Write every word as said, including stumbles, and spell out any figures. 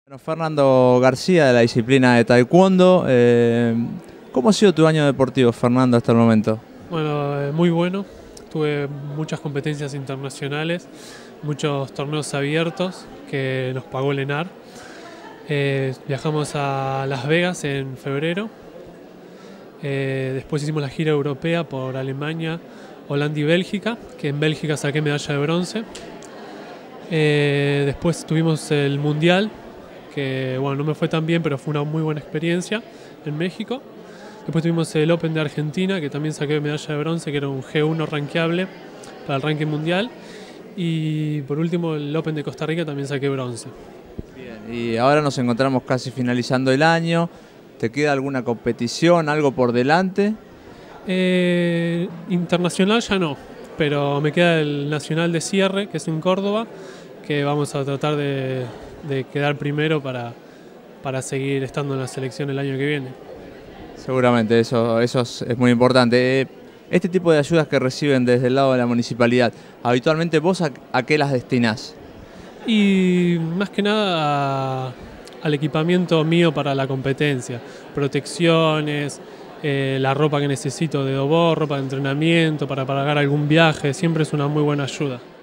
Bueno, Fernando García, de la disciplina de Taekwondo. Eh, ¿Cómo ha sido tu año deportivo, Fernando, hasta el momento? Bueno, eh, muy bueno. Tuve muchas competencias internacionales, muchos torneos abiertos que nos pagó el ENAR. Eh, viajamos a Las Vegas en febrero. Eh, después hicimos la gira europea por Alemania, Holanda y Bélgica, que en Bélgica saqué medalla de bronce. Eh, después tuvimos el Mundial, que bueno, no me fue tan bien, pero fue una muy buena experiencia en México. Después tuvimos el Open de Argentina, que también saqué medalla de bronce, que era un G uno rankeable para el ranking mundial. Y por último el Open de Costa Rica también saqué bronce. Bien, y ahora nos encontramos casi finalizando el año. ¿Te queda alguna competición, algo por delante? Eh, internacional ya no, pero me queda el nacional de cierre, que es en Córdoba, que vamos a tratar de, de quedar primero para, para seguir estando en la selección el año que viene. Seguramente, eso, eso es, es muy importante. Eh, Este tipo de ayudas que reciben desde el lado de la municipalidad, habitualmente vos a, a qué las destinás? Y más que nada a, al equipamiento mío para la competencia, protecciones, eh, la ropa que necesito de dobor, ropa de entrenamiento, para pagar algún viaje, siempre es una muy buena ayuda.